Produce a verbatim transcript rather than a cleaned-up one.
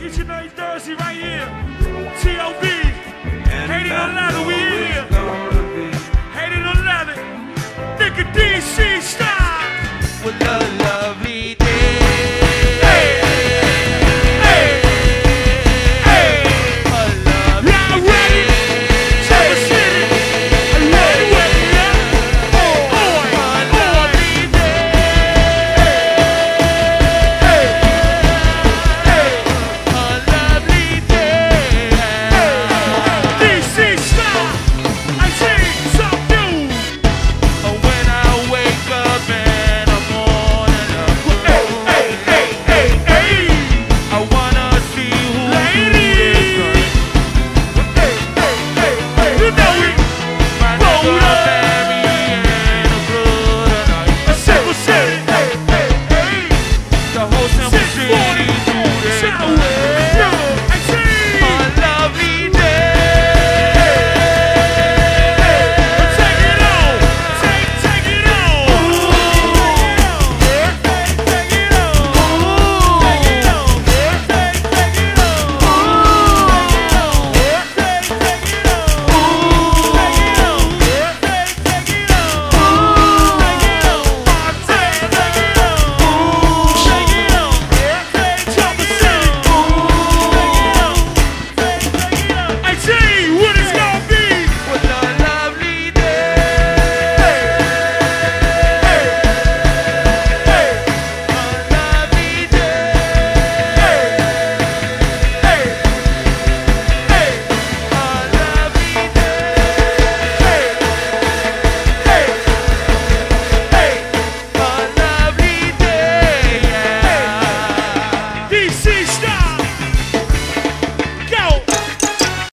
Each and every Thursday right here. T O B. Hating on leather, we here. Hating on leather. Nigga D C style. With the love.